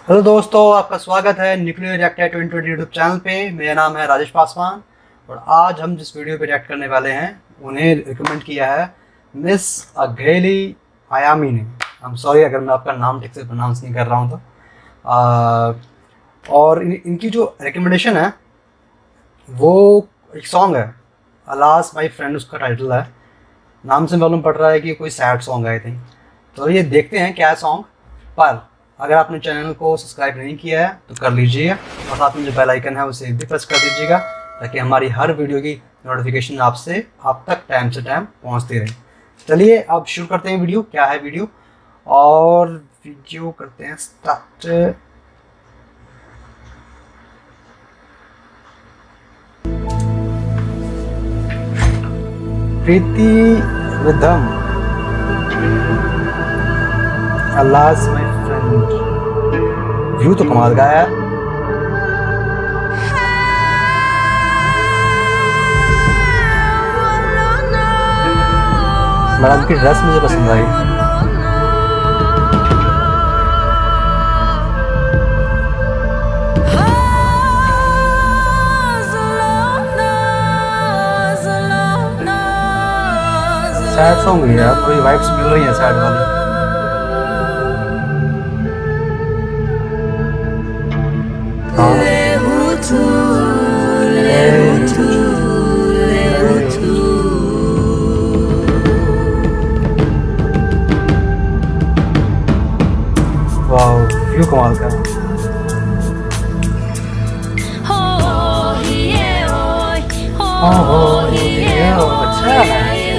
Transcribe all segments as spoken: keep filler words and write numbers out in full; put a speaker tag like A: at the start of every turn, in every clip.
A: Hello दोस्तों, आपका स्वागत है nuclear reactor twenty twenty YouTube channel पे। मेरा नाम है राजेश पासवान और आज हम जिस वीडियो पे रिएक्ट करने वाले हैं उन्हें रिकमेंड किया है मिस अघेली आयामी ने। आई एम सॉरी अगर मैं आपका नाम ठीक से प्रोनाउंस नहीं कर रहा हूँ तो आ, और इन, इनकी जो रिकमेंडेशन है वो एक सॉन्ग है, अलास माई फ्रेंड उसका टाइटल है। नाम से मालूम पड़ रहा है कि कोई सैड सॉन्ग है आई थिंक। तो ये देखते हैं क्या सॉन्ग। पर अगर आपने चैनल को सब्सक्राइब नहीं किया है तो कर लीजिए और साथ में जो बेल आइकन है उसे भी प्रेस कर दीजिएगा ताकि हमारी हर वीडियो की नोटिफिकेशन आपसे आप तक टाइम से टाइम पहुंचती रहे। चलिए अब शुरू करते हैं वीडियो। क्या है वीडियो और वीडियो करते हैं स्टार्ट। प्रीति विधम अलास माई फ्रेंड। व्यू तो कमाल का है। मैडम की ड्रेस मुझे पसंद आई। सैड सॉन्ग है यार, थोड़ी वाइब्स मिल रही है सैड वाली। वाओ, व्यू कमाल का। अच्छा है।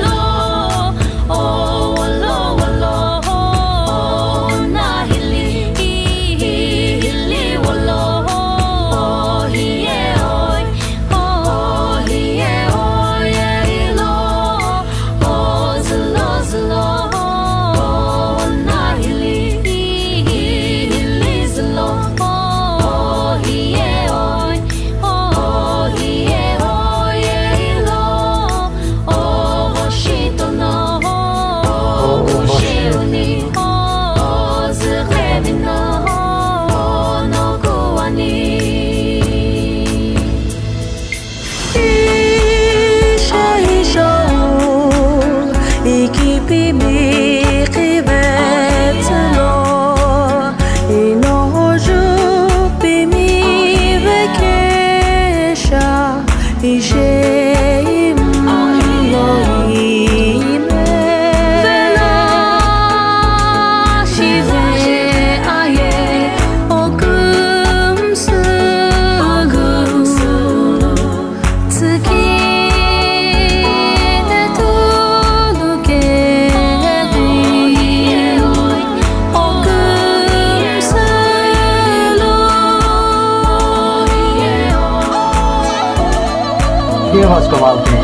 A: ये आवाज कमाल की है।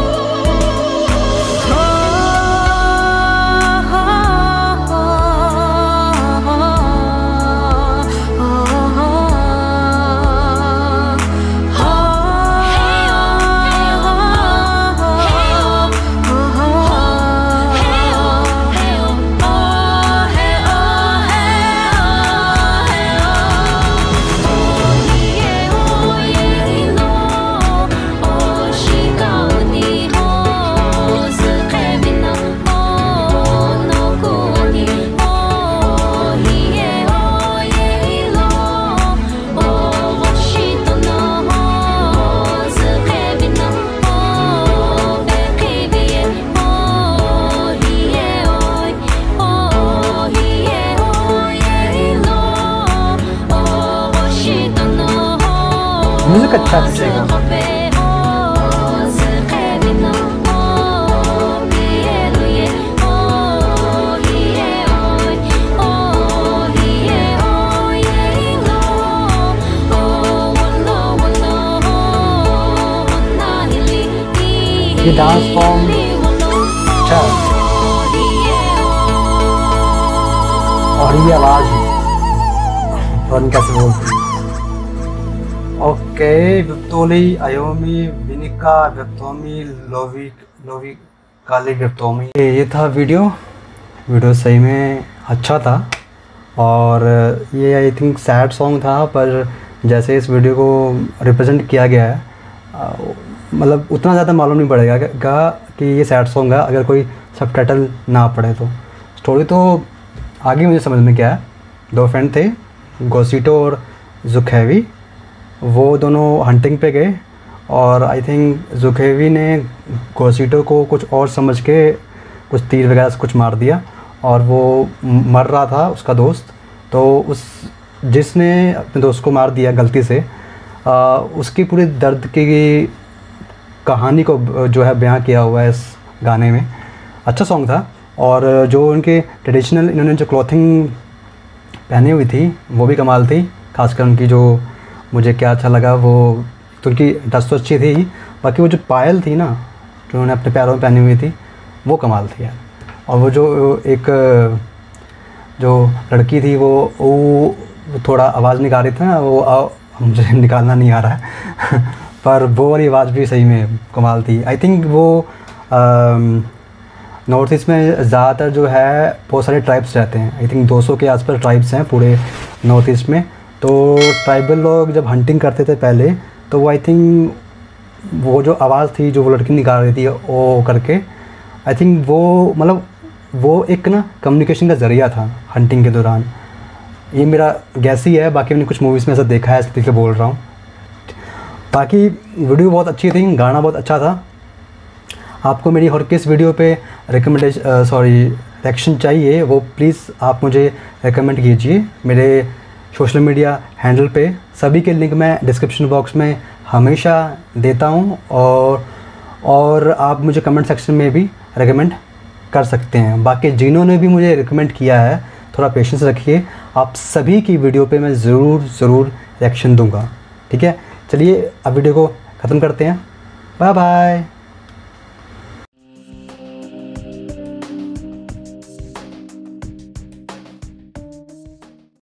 A: म्यूजिक अच्छा पीछेगा। ये डांस फॉर्म अच्छा और ये आवाज और कैसे बोलते। ओके, विप्तोली आयोमी विनिका विप्तोमी लोवी लोवी काली विप्तोमी। ये था वीडियो वीडियो सही में अच्छा था और ये आई थिंक सैड सॉन्ग था, पर जैसे इस वीडियो को रिप्रेजेंट किया गया है मतलब उतना ज़्यादा मालूम नहीं पड़ेगा कि ये सैड सॉन्ग है अगर कोई सबटाइटल ना पढ़े तो। स्टोरी तो आगे मुझे समझ में क्या है। दो फ्रेंड थे, गोसीटो और जुखेवी। वो दोनों हंटिंग पे गए और आई थिंक जुखेवी ने गोसीटो को कुछ और समझ के कुछ तीर वगैरह से कुछ मार दिया और वो मर रहा था उसका दोस्त। तो उस जिसने अपने दोस्त को मार दिया गलती से, आ, उसकी पूरी दर्द की कहानी को जो है बयां किया हुआ है इस गाने में। अच्छा सॉन्ग था। और जो उनके ट्रेडिशनल इन्होंने जो क्लॉथिंग पहनी हुई थी वो भी कमाल थी। खासकर उनकी जो मुझे क्या अच्छा लगा वो तो उनकी ड्रेस तो अच्छी थी, बाकी वो जो पायल थी ना जो उन्होंने अपने पैरों में पहनी हुई थी वो कमाल थी यार। और वो जो एक जो लड़की थी वो वो थोड़ा आवाज़ निकाल रही थी ना, वो आ, मुझे निकालना नहीं आ रहा है पर वो वाली आवाज़ भी सही में कमाल थी। आई थिंक वो नॉर्थ ईस्ट में ज़्यादातर जो है बहुत सारे ट्राइब्स रहते हैं। आई थिंक दो सौ के आसपास ट्राइब्स हैं पूरे नॉर्थ ईस्ट में। तो ट्राइबल लोग जब हंटिंग करते थे पहले तो वो आई थिंक वो जो आवाज़ थी जो वो लड़की निकाल रही थी वो करके, आई थिंक वो मतलब वो एक ना कम्युनिकेशन का ज़रिया था हंटिंग के दौरान। ये मेरा गैस ही है, बाकी मैंने कुछ मूवीज़ में ऐसा देखा है इसलिए बोल रहा हूँ। बाकी वीडियो बहुत अच्छी थी, गाना बहुत अच्छा था। आपको मेरी और किस वीडियो पे रिकमेंडेशन सॉरी रिएक्शन चाहिए वो प्लीज़ आप मुझे रिकमेंड कीजिए मेरे सोशल मीडिया हैंडल पे। सभी के लिंक मैं डिस्क्रिप्शन बॉक्स में हमेशा देता हूँ और और आप मुझे कमेंट सेक्शन में भी रिकमेंड कर सकते हैं। बाकी जिन्होंने भी मुझे रिकमेंड किया है थोड़ा पेशेंस रखिए, आप सभी की वीडियो पे मैं ज़रूर ज़रूर रिएक्शन दूंगा। ठीक है, चलिए अब वीडियो को ख़त्म करते हैं। Bye bye.